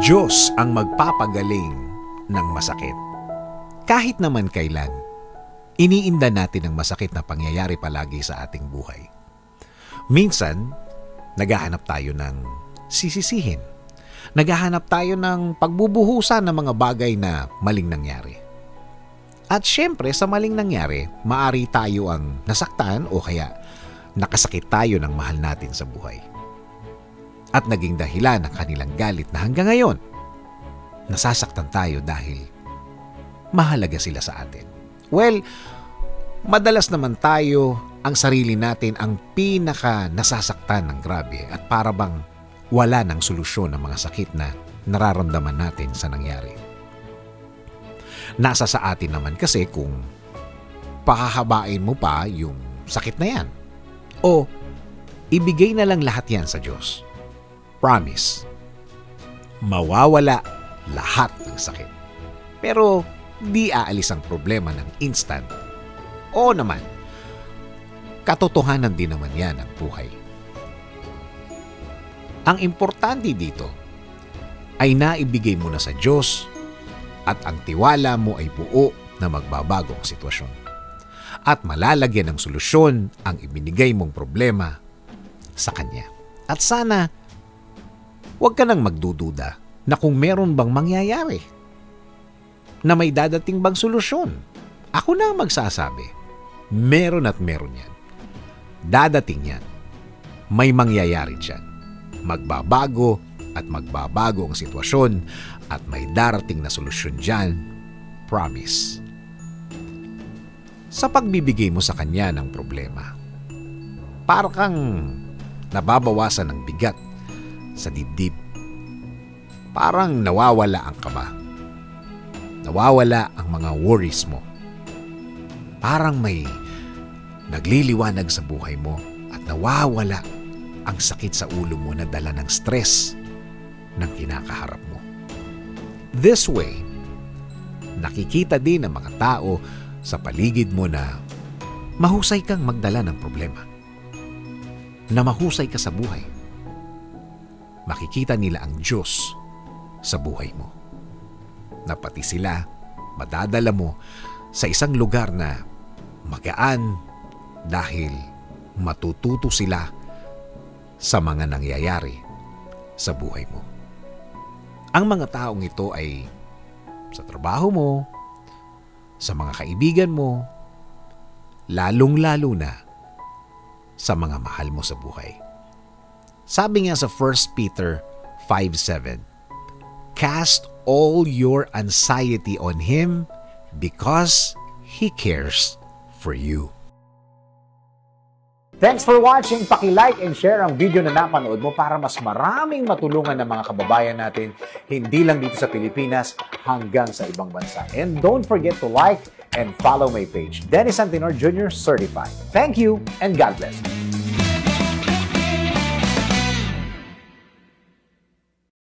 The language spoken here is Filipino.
Diyos ang magpapagaling ng masakit. Kahit naman kailan, iniinda natin ang masakit na pangyayari palagi sa ating buhay. Minsan, naghahanap tayo ng sisisihin. Naghahanap tayo ng pagbubuhusan ng mga bagay na maling nangyari. At syempre, sa maling nangyari, maari tayo ang nasaktan o kaya nakasakit tayo ng mahal natin sa buhay. At naging dahilan ng kanilang galit na hanggang ngayon, nasasaktan tayo dahil mahalaga sila sa atin. Well, madalas naman tayo, ang sarili natin ang pinaka nasasaktan ng grabe at para bang wala ng solusyon ng mga sakit na nararamdaman natin sa nangyari. Nasa sa atin naman kasi kung pahahabain mo pa yung sakit na yan o ibigay na lang lahat yan sa Diyos. Promise, mawawala lahat ng sakit. Pero di aalis ang problema ng instant. Oo naman, katotohanan din naman yan ang buhay. Ang importante dito ay naibigay mo na sa Diyos at ang tiwala mo ay buo na magbabago ang sitwasyon. At malalagyan ng solusyon ang ibinigay mong problema sa Kanya. At sana, huwag ka nang magdududa na kung meron bang mangyayari, na may dadating bang solusyon. Ako na ang magsasabi, meron at meron yan. Dadating yan. May mangyayari dyan. Magbabago at magbabago ang sitwasyon at may darating na solusyon dyan. Promise. Sa pagbibigay mo sa Kanya ng problema, para kang nababawasan ng bigat sa dibdib. Parang nawawala ang kaba. Nawawala ang mga worries mo. Parang may nagliliwanag sa buhay mo at nawawala ang sakit sa ulo mo na dala ng stress ng kinakaharap mo. This way, nakikita din ng mga tao sa paligid mo na mahusay kang magdala ng problema. Na mahusay ka sa buhay. Makikita nila ang Diyos sa buhay mo. Na pati sila madadala mo sa isang lugar na magaan dahil matututo sila sa mga nangyayari sa buhay mo. Ang mga taong ito ay sa trabaho mo, sa mga kaibigan mo, lalong-lalo na sa mga mahal mo sa buhay. Sabi nga sa 1 Peter 5:7, "Cast all your anxiety on Him because He cares for you." Thanks for watching. Paki-like and share ang video na napanood mo para mas maraming matulungan ng mga kababayan natin, hindi lang dito sa Pilipinas, hanggang sa ibang bansa. And don't forget to like and follow my page, Dennis Antinor Jr. Certified. Thank you and God bless.